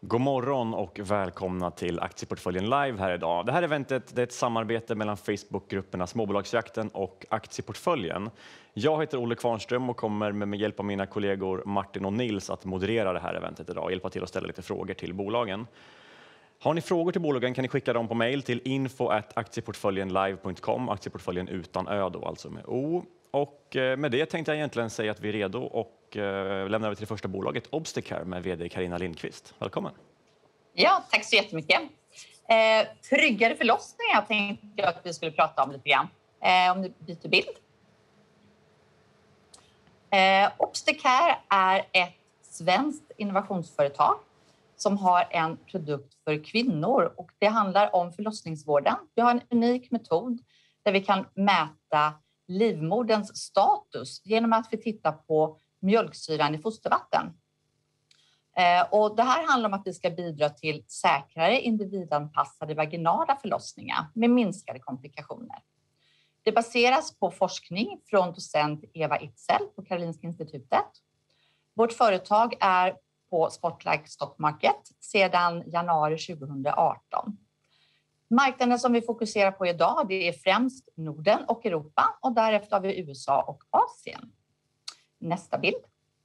God morgon och välkomna till Aktieportföljen Live här idag. Det här eventet är ett samarbete mellan Facebookgrupperna Småbolagsjakten och Aktieportföljen. Jag heter Olle Kvarnström och kommer med hjälp av mina kollegor Martin och Nils att moderera det här eventet idag och hjälpa till att ställa lite frågor till bolagen. Har ni frågor till bolagen kan ni skicka dem på mejl till info@aktieportföljenlive.com, aktieportföljen utan ö då, alltså med O. Och med det tänkte jag egentligen säga att vi är redo och lämnar över till det första bolaget, Obstacare, med vd Carina Lindqvist. Välkommen! Ja, tack så jättemycket. Tryggare förlossningar tänkte jag att vi skulle prata om lite grann. Om du byter bild. Obstacare är ett svenskt innovationsföretag som har en produkt för kvinnor och det handlar om förlossningsvården. Vi har en unik metod där vi kan mäta livmoderns status genom att vi tittar på mjölksyran i fostervatten. Och det här handlar om att vi ska bidra till säkrare individanpassade vaginala förlossningar med minskade komplikationer. Det baseras på forskning från docent Eva Itzel på Karolinska institutet. Vårt företag är på Spotlight Stock Market sedan januari 2018. Marknaden som vi fokuserar på idag det är främst Norden och Europa och därefter har vi USA och Asien. Nästa bild.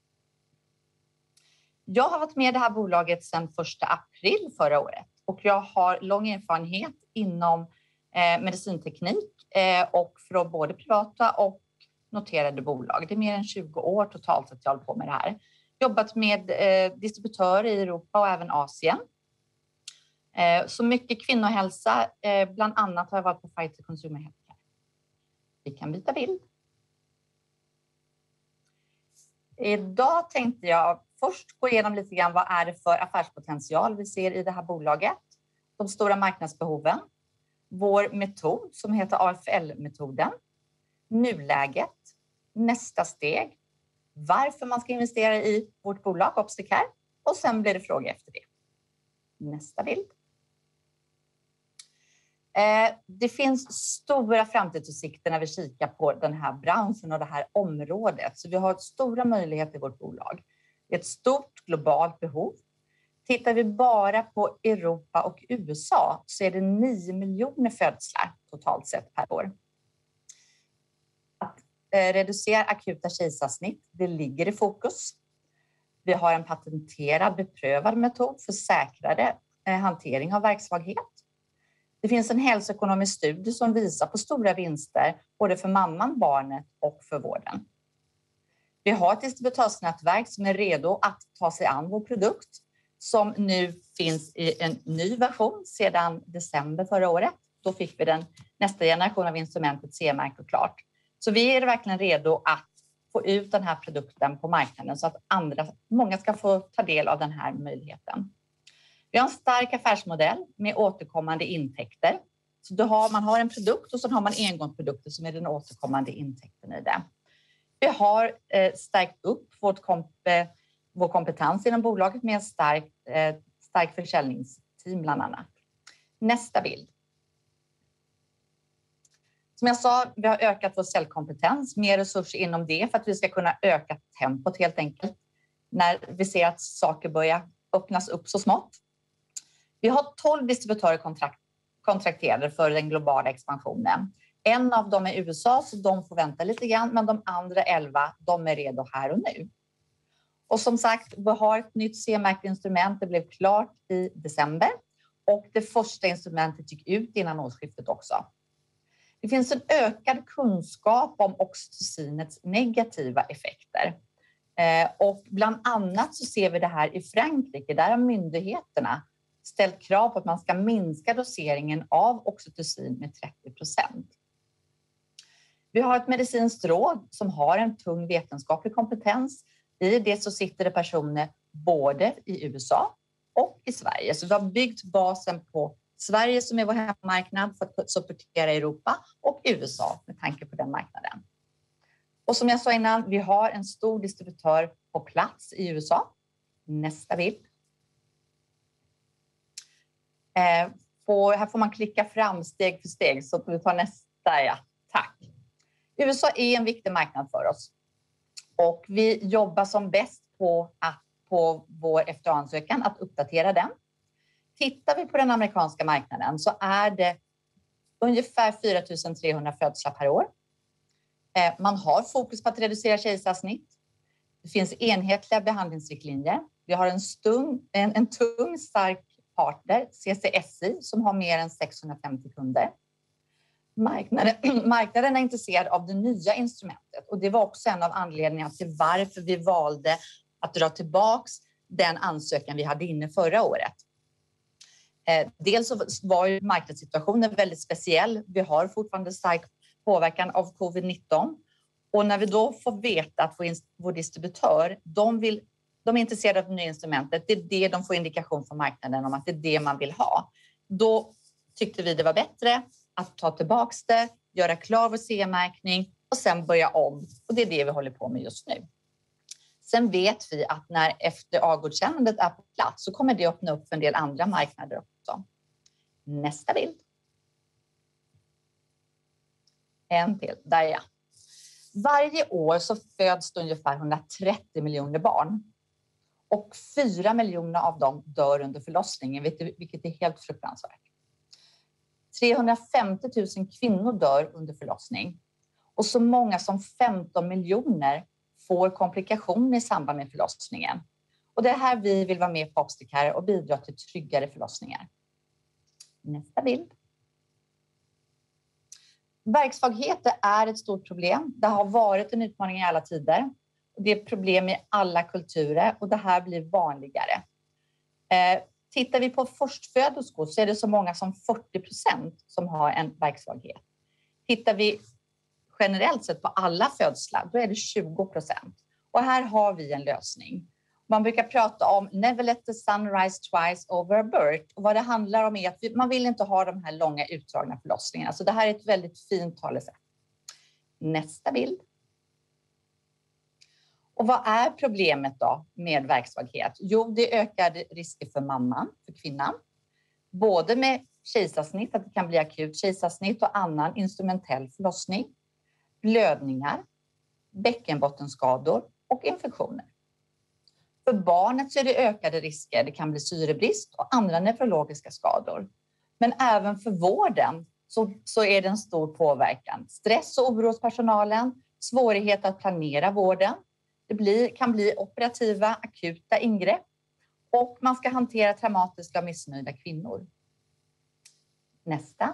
Jag har varit med i det här bolaget sedan 1 april förra året och jag har lång erfarenhet inom medicinteknik och från både privata och noterade bolag. Det är mer än 20 år totalt att jag håller på med det här. Jobbat med distributörer i Europa och även Asien. Så mycket kvinnohälsa, bland annat har jag varit på Pfizer Consumer Healthcare. Vi kan byta bild. Idag tänkte jag först gå igenom lite grann vad är det för affärspotential vi ser i det här bolaget. De stora marknadsbehoven. Vår metod som heter AFL-metoden. Nuläget. Nästa steg. Varför man ska investera i vårt bolag Obstacare. Och sen blir det frågor efter det. Nästa bild. Det finns stora framtidsutsikter när vi kikar på den här branschen och det här området. Så vi har stora möjligheter i vårt bolag. Det är ett stort globalt behov. Tittar vi bara på Europa och USA så är det 9 miljoner födslar totalt sett per år. Att reducera akuta kejsarsnitt, det ligger i fokus. Vi har en patenterad beprövad metod för säkrare hantering av verksvaghet. Det finns en hälsoekonomisk studie som visar på stora vinster både för mamman, barnet och för vården. Vi har ett distributörsnätverk som är redo att ta sig an vår produkt som nu finns i en ny version sedan december förra året. Då fick vi den nästa generation av instrumentet CE-märkt och klart. Så vi är verkligen redo att få ut den här produkten på marknaden så att många ska få ta del av den här möjligheten. Vi har en stark affärsmodell med återkommande intäkter. Så man har en produkt och så har man engångsprodukter som är den återkommande intäkten i det. Vi har stärkt upp vår kompetens inom bolaget med en stark försäljningsteam bland annat. Nästa bild. Som jag sa, vi har ökat vår säljkompetens, mer resurser inom det för att vi ska kunna öka tempot helt enkelt. När vi ser att saker börjar öppnas upp så smått. Vi har 12 distributörer kontrakterade för den globala expansionen. En av dem är USA så de får vänta lite grann men de andra 11 de är redo här och nu. Och som sagt, vi har ett nytt CE-märkt instrument. Det blev klart i december och det första instrumentet gick ut innan årsskiftet också. Det finns en ökad kunskap om oxytocinets negativa effekter. Och bland annat så ser vi det här i Frankrike. Där har myndigheterna ställt krav på att man ska minska doseringen av oxytocin med 30%. Vi har ett medicinskt råd som har en tung vetenskaplig kompetens. I det så sitter det personer både i USA och i Sverige. Så vi har byggt basen på Sverige som är vår hemmamarknad för att supportera Europa och USA med tanke på den marknaden. Och som jag sa innan, vi har en stor distributör på plats i USA. Nästa bild. Här får man klicka fram steg för steg så att vi tar nästa. Ja, tack. USA är en viktig marknad för oss. Och vi jobbar som bäst på att på vår FDA-ansökan att uppdatera den. Tittar vi på den amerikanska marknaden så är det ungefär 4 300 födslar per år. Man har fokus på att reducera kejsarsnitt. Det finns enhetliga behandlingsriktlinjer. Vi har en tung, stark partner, CCSI, som har mer än 650 kunder. Marknaden är intresserad av det nya instrumentet och det var också en av anledningarna till varför vi valde att dra tillbaks den ansökan vi hade inne förra året. Dels så var ju marknadssituationen väldigt speciell. Vi har fortfarande stark påverkan av covid-19 och när vi då får veta att vår distributör, de är intresserade av det nya instrumentet, det är det de får indikation från marknaden om att det är det man vill ha. Då tyckte vi det var bättre att ta tillbaks det, göra klar vår CE-märkning och sen börja om. Och det är det vi håller på med just nu. Sen vet vi att när FDA-godkännandet är på plats så kommer det öppna upp för en del andra marknader också. Nästa bild. En till, där är jag. Varje år så föds det ungefär 130 miljoner barn. Och 4 miljoner av dem dör under förlossningen, vilket är helt fruktansvärt. 350 000 kvinnor dör under förlossning. Och så många som 15 miljoner får komplikationer i samband med förlossningen. Och det är här vi vill vara med på Obstacare och bidra till tryggare förlossningar. Nästa bild. Värksvaghet är ett stort problem. Det har varit en utmaning i alla tider. Det är problem i alla kulturer och det här blir vanligare. Tittar vi på förstföderskor så är det så många som 40% som har en värksvaghet. Tittar vi generellt sett på alla födslar, då är det 20%. Och här har vi en lösning. Man brukar prata om never let the sun rise twice over a birth. Och vad det handlar om är att man vill inte ha de här långa utdragna förlossningarna. Så det här är ett väldigt fint talesätt. Nästa bild. Och vad är problemet då med värksvaghet? Jo, det ökar risker för mamman, för kvinnan. Både med kejsarsnitt, att det kan bli akut kejsarsnitt och annan instrumentell förlossning. Blödningar, bäckenbottenskador och infektioner. För barnet så är det ökade risker. Det kan bli syrebrist och andra neurologiska skador. Men även för vården så är det en stor påverkan. Stress och oro hos personalen, svårighet att planera vården. Kan bli operativa, akuta ingrepp. Och man ska hantera traumatiska och missnöjda kvinnor. Nästa.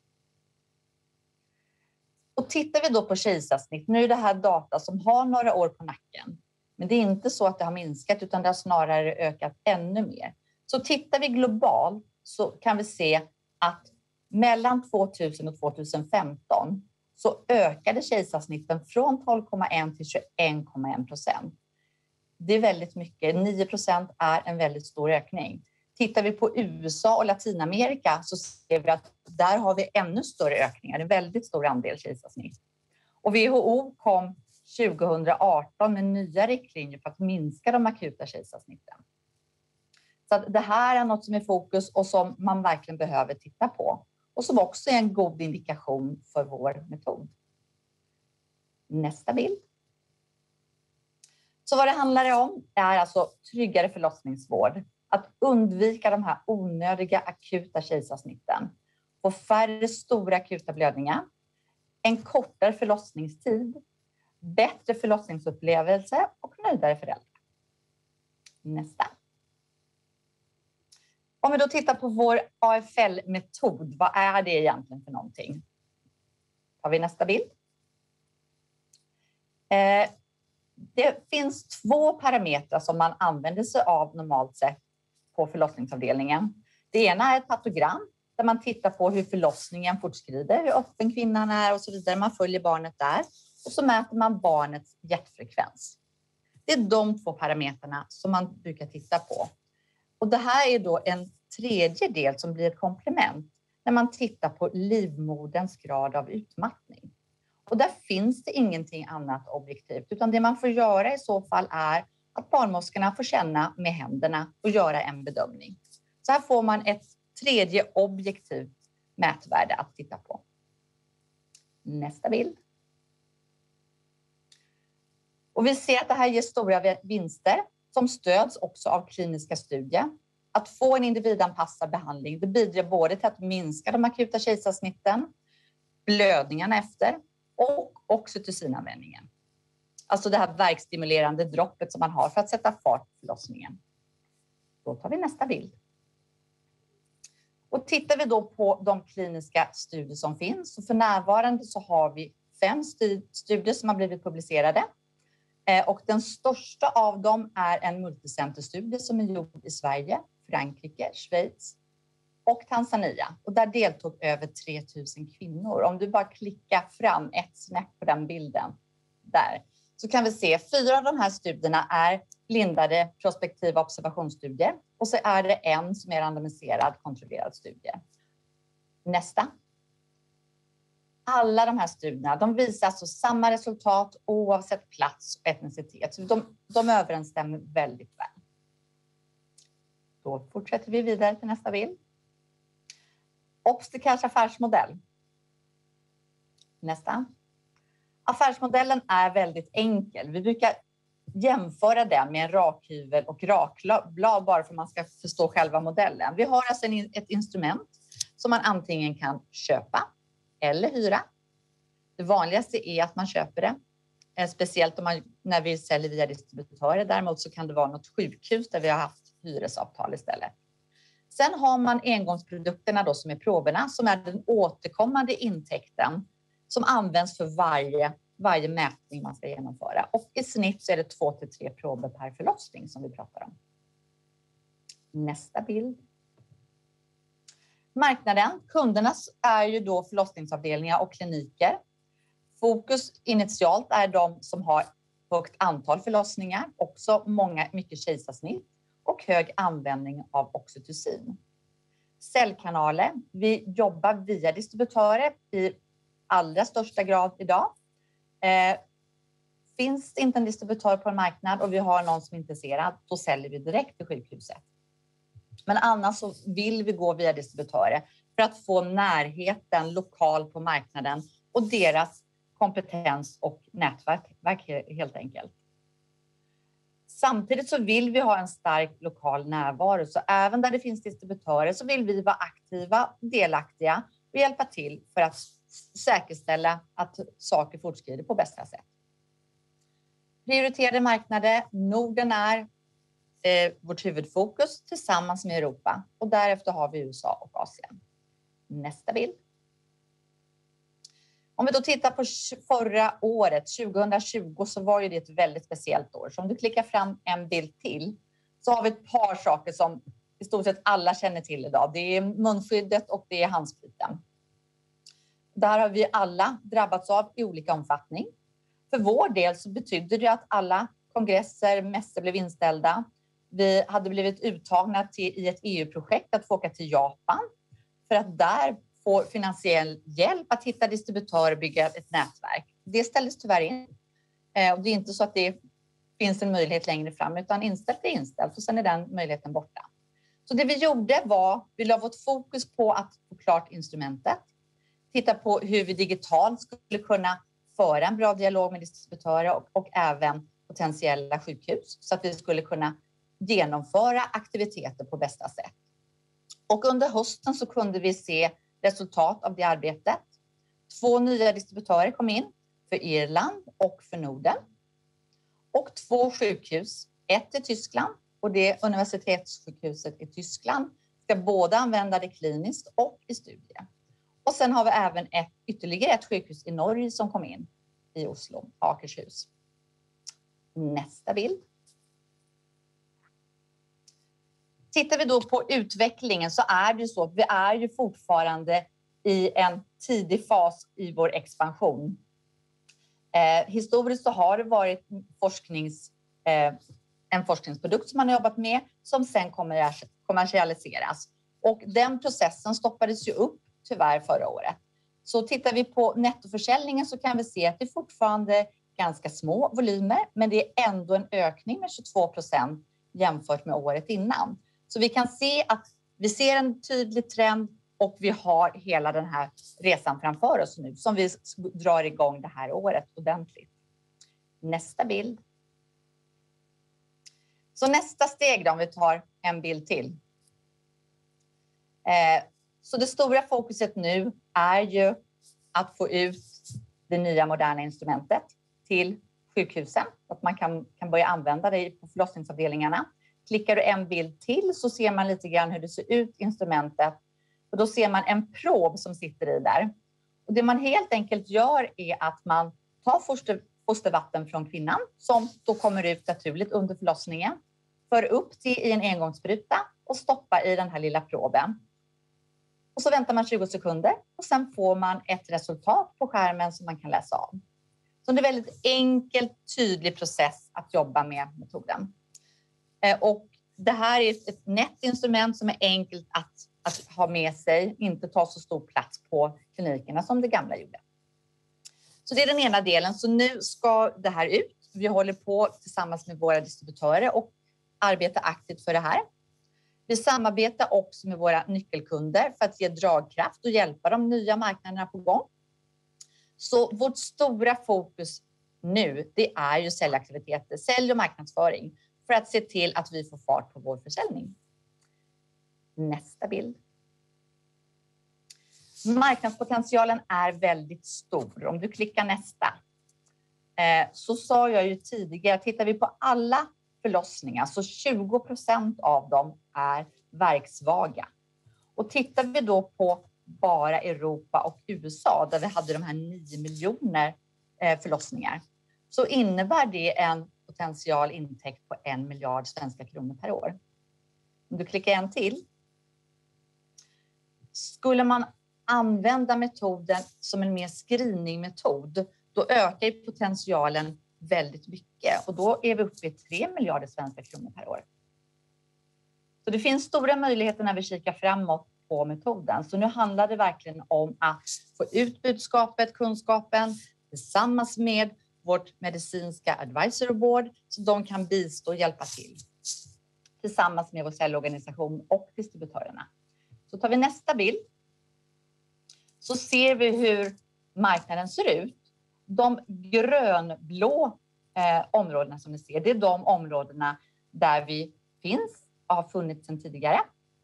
Och tittar vi då på kejsarsnitt, nu är det här data som har några år på nacken. Men det är inte så att det har minskat utan det har snarare ökat ännu mer. Så tittar vi globalt så kan vi se att mellan 2000 och 2015 så ökade kejsarsnitten från 12,1 till 21,1%. Det är väldigt mycket. 9% är en väldigt stor ökning. Tittar vi på USA och Latinamerika så ser vi att där har vi ännu större ökningar. En väldigt stor andel kejsarsnitt. Och WHO kom 2018 med nya riktlinjer för att minska de akuta kejsarsnitten. Så att det här är något som är fokus och som man verkligen behöver titta på. Och som också är en god indikation för vår metod. Nästa bild. Så vad det handlar om är alltså tryggare förlossningsvård. Att undvika de här onödiga akuta kejsarsnitten. Få färre stora akuta blödningar. En kortare förlossningstid. Bättre förlossningsupplevelse och nöjdare föräldrar. Nästa. Om vi då tittar på vår AFL-metod, vad är det egentligen för någonting? Har vi nästa bild? Det finns 2 parametrar som man använder sig av normalt sett på förlossningsavdelningen. Det ena är ett patogram där man tittar på hur förlossningen fortskrider, hur öppen kvinnan är och så vidare. Man följer barnet där och så mäter man barnets hjärtfrekvens. Det är de 2 parametrarna som man brukar titta på. Och det här är då en tredje del som blir ett komplement när man tittar på livmoderns grad av utmattning. Och där finns det ingenting annat objektivt utan det man får göra i så fall är att barnmorskorna får känna med händerna och göra en bedömning. Så här får man ett tredje objektivt mätvärde att titta på. Nästa bild. Och vi ser att det här ger stora vinster. som stöds också av kliniska studier. Att få en individanpassad behandling, det bidrar både till att minska de akuta kejsarsnitten, blödningarna efter och oxytocinanvändningen. Alltså det här värkstimulerande droppet som man har för att sätta fart på förlossningen. Då tar vi nästa bild. Och tittar vi då på de kliniska studier som finns, så för närvarande så har vi 5 studier som har blivit publicerade. Och den största av dem är en multicenterstudie som är gjord i Sverige, Frankrike, Schweiz och Tanzania. Och där deltog över 3000 kvinnor. Om du bara klickar fram ett snäpp på den bilden där, så kan vi se 4 av de här studierna är blindade prospektiva observationsstudier. Och så är det en som är randomiserad kontrollerad studie. Nästa. Alla de här studierna, de visar alltså samma resultat oavsett plats och etnicitet. Så de överensstämmer väldigt väl. Då fortsätter vi vidare till nästa bild. Obstekars affärsmodell. Nästa. Affärsmodellen är väldigt enkel. Vi brukar jämföra den med en rakhyvel och rakblad bara för att man ska förstå själva modellen. Vi har alltså ett instrument som man antingen kan köpa eller hyra. Det vanligaste är att man köper det. Speciellt när vi säljer via distributörer. Däremot så kan det vara något sjukhus där vi har haft hyresavtal istället. Sen har man engångsprodukterna då som är proberna, som är den återkommande intäkten som används för varje mätning man ska genomföra. Och i snitt så är det 2-3 prober per förlossning som vi pratar om. Nästa bild. Marknaden, kunderna är ju då förlossningsavdelningar och kliniker. Fokus initialt är de som har högt antal förlossningar, också mycket kejsarsnitt och hög användning av oxytocin. Säljkanaler, vi jobbar via distributörer i allra största grad idag. Finns det inte en distributör på en marknad och vi har någon som är intresserad, då säljer vi direkt till sjukhuset. Men annars så vill vi gå via distributörer för att få närheten lokal på marknaden och deras kompetens och nätverk helt enkelt. Samtidigt så vill vi ha en stark lokal närvaro, så även där det finns distributörer så vill vi vara aktiva, delaktiga och hjälpa till för att säkerställa att saker fortskrider på bästa sätt. Prioriterade marknader, Norden är vårt huvudfokus tillsammans med Europa och därefter har vi USA och Asien. Nästa bild. Om vi då tittar på förra året, 2020, så var ju det ett väldigt speciellt år. Så om du klickar fram en bild till så har vi ett par saker som i stort sett alla känner till idag. Det är munskyddet och det är handspriten. Där har vi alla drabbats av i olika omfattning. För vår del så betyder det att alla kongresser, mässor blev inställda. Vi hade blivit uttagna i ett EU-projekt att få åka till Japan för att där få finansiell hjälp att hitta distributörer och bygga ett nätverk. Det ställdes tyvärr in. Och det är inte så att det finns en möjlighet längre fram, utan inställt är inställt och sen är den möjligheten borta. Så det vi gjorde var, vi la vårt fokus på att få klart instrumentet. Titta på hur vi digitalt skulle kunna föra en bra dialog med distributörer och även potentiella sjukhus så att vi skulle kunna genomföra aktiviteter på bästa sätt. Och under hösten så kunde vi se resultat av det arbetet. 2 nya distributörer kom in för Irland och för Norden. Och 2 sjukhus, ett i Tyskland och det universitetssjukhuset i Tyskland ska både använda det kliniskt och i studier. Och sen har vi även ytterligare ett sjukhus i Norge som kom in i Oslo, Akershus. Nästa bild. Tittar vi då på utvecklingen så är det ju så att vi är ju fortfarande i en tidig fas i vår expansion. Historiskt så har det varit en forskningsprodukt som man har jobbat med som sen kommer kommersialiseras. Och den processen stoppades ju upp tyvärr förra året. Så tittar vi på nettoförsäljningen så kan vi se att det är fortfarande ganska små volymer, men det är ändå en ökning med 22% jämfört med året innan. Så vi kan se att vi ser en tydlig trend och vi har hela den här resan framför oss nu som vi drar igång det här året ordentligt. Nästa bild. Så nästa steg då, om vi tar en bild till. Så det stora fokuset nu är ju att få ut det nya moderna instrumentet till sjukhusen. Att man kan börja använda det på förlossningsavdelningarna. Klickar du en bild till så ser man lite grann hur det ser ut instrumentet. Och då ser man en prob som sitter i där. Och det man helt enkelt gör är att man tar fostervatten från kvinnan som då kommer ut naturligt under förlossningen. För upp det i en engångsspruta och stoppa i den här lilla proben. Och så väntar man 20 sekunder och sen får man ett resultat på skärmen som man kan läsa av. Så det är en väldigt enkel, tydlig process att jobba med metoden. Och det här är ett nätt instrument som är enkelt att ha med sig, inte ta så stor plats på klinikerna som det gamla gjorde. Så det är den ena delen. Så nu ska det här ut. Vi håller på tillsammans med våra distributörer och arbetar aktivt för det här. Vi samarbetar också med våra nyckelkunder för att ge dragkraft och hjälpa de nya marknaderna på gång. Så vårt stora fokus nu, det är ju säljaktiviteter, sälj och marknadsföring för att se till att vi får fart på vår försäljning. Nästa bild. Marknadspotentialen är väldigt stor. Om du klickar nästa. Så sa jag ju tidigare, tittar vi på alla förlossningar så 20% av dem är verksvaga. Och tittar vi då på bara Europa och USA där vi hade de här 9 miljoner förlossningar så innebär det en potential intäkt på 1 miljard svenska kronor per år. Om du klickar en till. Skulle man använda metoden som en mer screeningmetod då ökar potentialen väldigt mycket och då är vi uppe i 3 miljarder svenska kronor per år. Så det finns stora möjligheter när vi kikar framåt på metoden. Så nu handlar det verkligen om att få ut budskapet, kunskapen tillsammans med vårt medicinska advisory board så de kan bistå och hjälpa till tillsammans med vår säljorganisation och distributörerna. Så tar vi nästa bild så ser vi hur marknaden ser ut. De grönblå områdena som ni ser, det är de områdena där vi finns och har funnits sedan tidigare.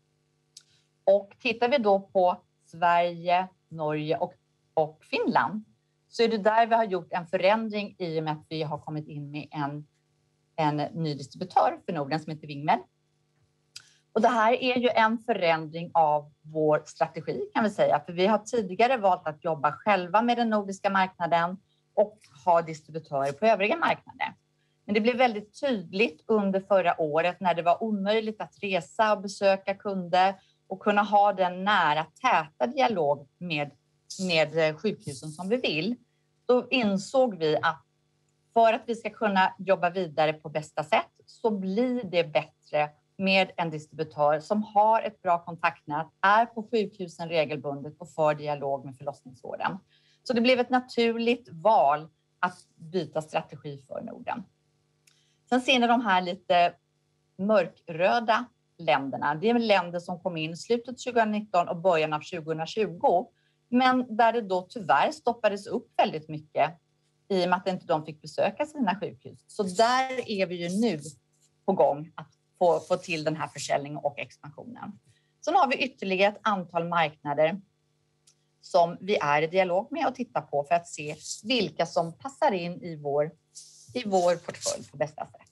Och tittar vi då på Sverige, Norge och Finland så är det där vi har gjort en förändring i och med att vi har kommit in med en ny distributör för Norden som heter Wingmed. Och det här är ju en förändring av vår strategi kan vi säga. För vi har tidigare valt att jobba själva med den nordiska marknaden och ha distributörer på övriga marknader. Men det blev väldigt tydligt under förra året när det var omöjligt att resa och besöka kunder och kunna ha den nära, täta dialog med sjukhusen som vi vill. Då insåg vi att för att vi ska kunna jobba vidare på bästa sätt så blir det bättre med en distributör som har ett bra kontaktnät, är på sjukhusen regelbundet och för dialog med förlossningsvården. Så det blev ett naturligt val att byta strategi för Norden. Sen ser ni de här lite mörkröda länderna. Det är länder som kom in i slutet 2019 och början av 2020. Men där det då tyvärr stoppades upp väldigt mycket i och med att inte de fick besöka sina sjukhus. Så där är vi ju nu på gång att få till den här försäljningen och expansionen. Sen har vi ytterligare ett antal marknader som vi är i dialog med och tittar på för att se vilka som passar in i vår portfölj på bästa sätt.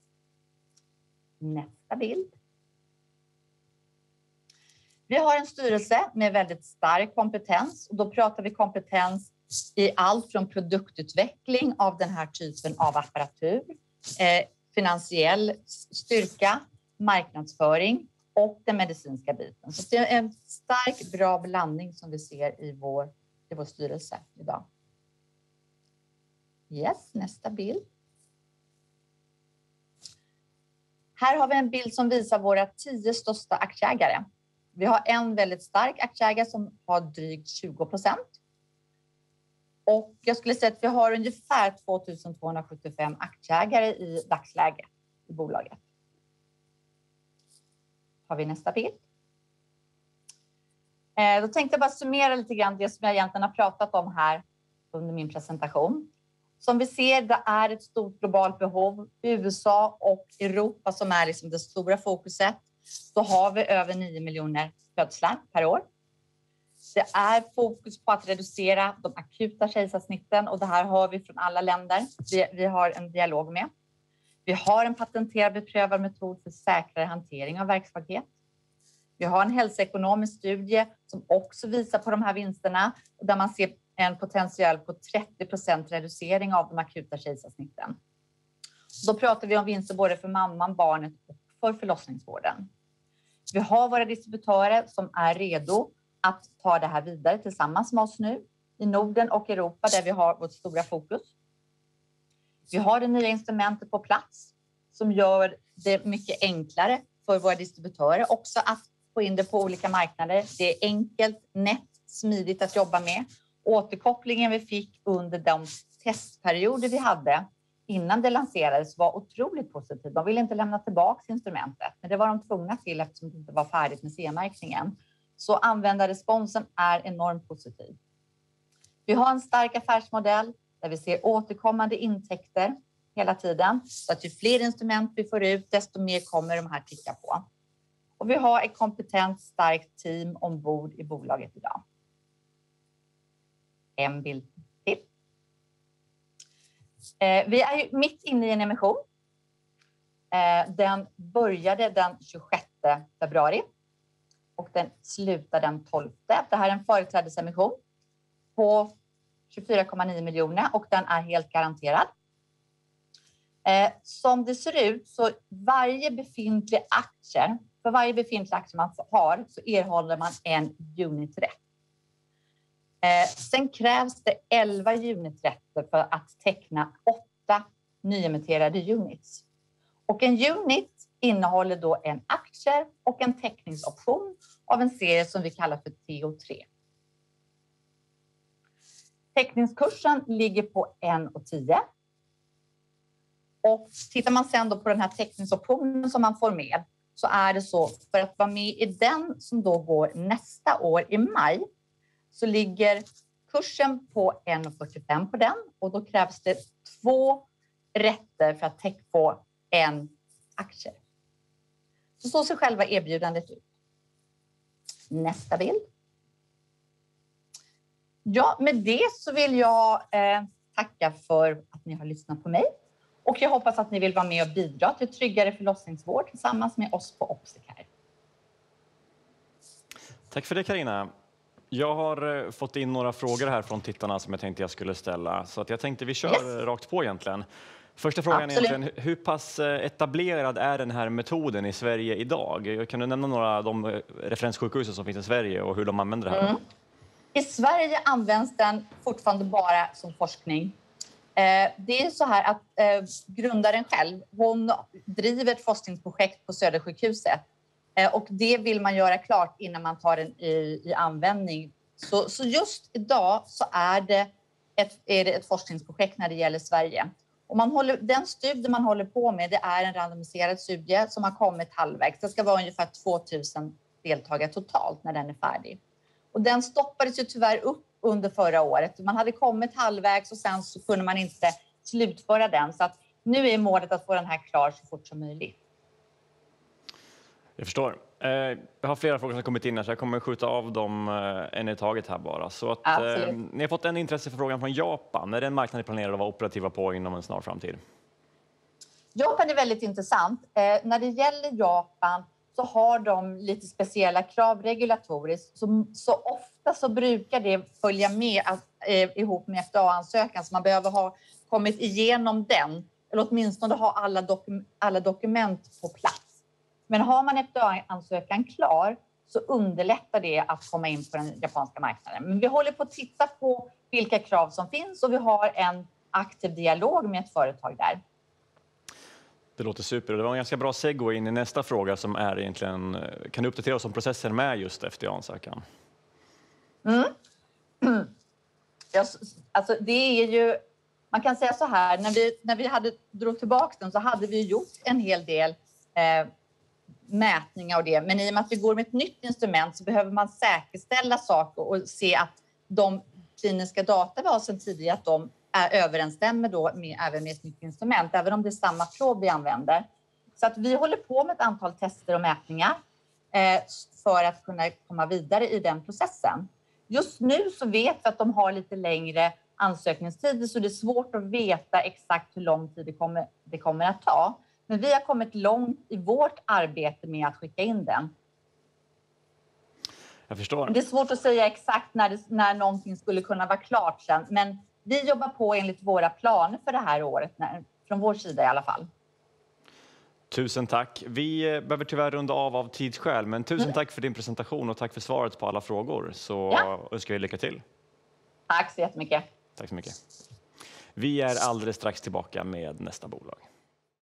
Nästa bild. Vi har en styrelse med väldigt stark kompetens och då pratar vi kompetens i allt från produktutveckling av den här typen av apparatur, finansiell styrka, marknadsföring och den medicinska biten. Så det är en stark, bra blandning som vi ser i vår styrelse idag. Yes, nästa bild. Här har vi en bild som visar våra 10 största aktieägare. Vi har en väldigt stark aktieägare som har drygt 20%. Och jag skulle säga att vi har ungefär 2275 aktieägare i dagsläget i bolaget. Har vi nästa bild. Då tänkte jag bara summera lite grann det som jag egentligen har pratat om här under min presentation. som vi ser, det är ett stort globalt behov. USA och Europa som är liksom det stora fokuset. Så har vi över 9 miljoner födslar per år. Det är fokus på att reducera de akuta kejsarsnitten och det här har vi från alla länder. Vi har en dialog med. Vi har en patenterad beprövad metod för säkrare hantering av verksamhet. Vi har en hälsoekonomisk studie som också visar på de här vinsterna och där man ser en potential på 30% reducering av de akuta kejsarsnitten. Då pratar vi om vinster både för mamman, barnet och för förlossningsvården. Vi har våra distributörer som är redo att ta det här vidare tillsammans med oss nu i Norden och Europa där vi har vårt stora fokus. Vi har det nya instrumentet på plats som gör det mycket enklare för våra distributörer också att få in det på olika marknader. Det är enkelt, nätt, smidigt att jobba med. Återkopplingen vi fick under de testperioder vi hade innan det lanserades var otroligt positiv. De ville inte lämna tillbaka instrumentet, men det var de tvungna till eftersom det inte var färdigt med CE-märkningen. Så användarresponsen är enormt positiv. Vi har en stark affärsmodell där vi ser återkommande intäkter hela tiden. Så att ju fler instrument vi får ut, desto mer kommer de här ticka på. Och vi har ett kompetent, starkt team ombord i bolaget idag. En bild till. Vi är ju mitt inne i en emission. Den började den 26 februari. Och den slutar den 12. Det här är en företrädesemission på 24,9 miljoner och den är helt garanterad. Som det ser ut så för varje befintlig aktie man har så erhåller man en uniträtt. Sen krävs det 11 uniträtter för att teckna 8 nyemitterade units. Och en unit innehåller då en aktie och en teckningsoption av en serie som vi kallar för TO3. Teckningskursen ligger på 1,10. Och tittar man sen då på den här teckningsoptionen som man får med så är det så för att vara med i den som då går nästa år i maj så ligger kursen på 1,45 på den och då krävs det 2 rätter för att få en aktie. Så ser själva erbjudandet ut. Nästa bild. Ja, med det så vill jag tacka för att ni har lyssnat på mig. Och jag hoppas att ni vill vara med och bidra till tryggare förlossningsvård tillsammans med oss på Opsticare. Tack för det, Carina. Jag har fått in några frågor här från tittarna som jag tänkte jag skulle ställa. Så att jag tänkte vi kör rakt på egentligen. Första frågan är egentligen, hur pass etablerad är den här metoden i Sverige idag? Kan du nämna några av de referenssjukhusen som finns i Sverige och hur de använder det här? I Sverige används den fortfarande bara som forskning. Det är så här att grundaren själv, hon driver ett forskningsprojekt på Södersjukhuset. Och det vill man göra klart innan man tar den i användning. Så just idag så är det ett forskningsprojekt när det gäller Sverige. Och den studie man håller på med det är en randomiserad studie som har kommit halvvägs. Det ska vara ungefär 2000 deltagare totalt när den är färdig. Och den stoppades ju tyvärr upp under förra året. Man hade kommit halvvägs och sen så kunde man inte slutföra den. Så att nu är målet att få den här klar så fort som möjligt. Jag förstår. Jag har flera frågor som kommit in här så jag kommer skjuta av dem en i taget här bara. Så att, ni har fått en intresseförfrågan från Japan. Är det en marknad ni planerar att vara operativa på inom en snar framtid? Japan är väldigt intressant. När det gäller Japan så har de lite speciella krav regulatoriskt. Så ofta så brukar det följa med ihop med FDA-ansökan. Så man behöver ha kommit igenom den. Eller åtminstone ha alla dokument på plats. Men har man FDA-ansökan klar så underlättar det att komma in på den japanska marknaden. Men vi håller på att titta på vilka krav som finns och vi har en aktiv dialog med ett företag där. Det låter super. Det var en ganska bra segue in i nästa fråga som är egentligen, kan du uppdatera oss om processen med just FDA-ansökan? Alltså det är ju, man kan säga så här, när vi drog tillbaka den så hade vi gjort en hel del mätningar och det. Men i och med att vi går med ett nytt instrument så behöver man säkerställa saker och se att de kliniska data vi har sedan tidigare att de överensstämmer då även med ett nytt instrument, även om det är samma prov vi använder. Så att vi håller på med ett antal tester och mätningar för att kunna komma vidare i den processen. Just nu så vet vi att de har lite längre ansökningstider, så det är svårt att veta exakt hur lång tid det kommer att ta. Men vi har kommit långt i vårt arbete med att skicka in den. Jag förstår. Det är svårt att säga exakt när någonting skulle kunna vara klart sen. Men vi jobbar på enligt våra planer för det här året, från vår sida i alla fall. Tusen tack. Vi behöver tyvärr runda av tidsskäl, men tusen tack för din presentation och tack för svaret på alla frågor. Så önskar jag lycka till. Tack så jättemycket. Tack så mycket. Vi är alldeles strax tillbaka med nästa bolag.